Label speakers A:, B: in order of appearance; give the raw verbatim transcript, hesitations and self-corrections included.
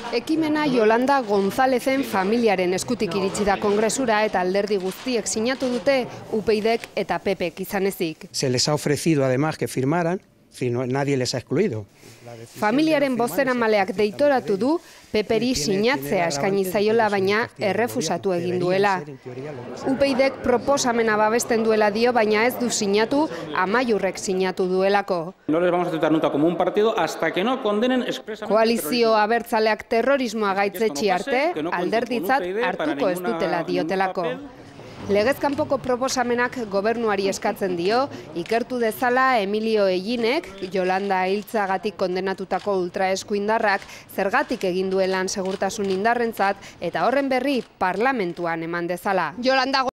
A: Ekimena Yolanda Gonzalezen familiaren eskutik iritsi da kongresura eta alderdi guztiek sinatu dute U P Yk eta P Pk izan ezik.
B: Se les ha ofrecido además que firmaran, si no, nadie les ha excluido.
A: Familiaren bozeramaleak deitoratu du P Pri sinatzea eskaini zaiola baina errefusatu egin duela. U P Yk proposamena babesten duela dio baina ez du sinatu, Amaiurrek sinatu duelako.
C: No les vamos a aceptar nunca como un partido hasta que no condenen expresamente.
A: Koalizio abertzaleak terrorismoa gaitzetsi arte, alderditzat hartuko ez dutela diotelako. Legez kanpoko proposamenak gobernuari eskatzen dio, ikertu dezala Emilio Eginek, Yolanda hiltzagatik kondenatutako ultraeskuindarrak, zergatik egin duen lan segurtasun indarrentzat, eta horren berri parlamentuan eman dezala. Yolanda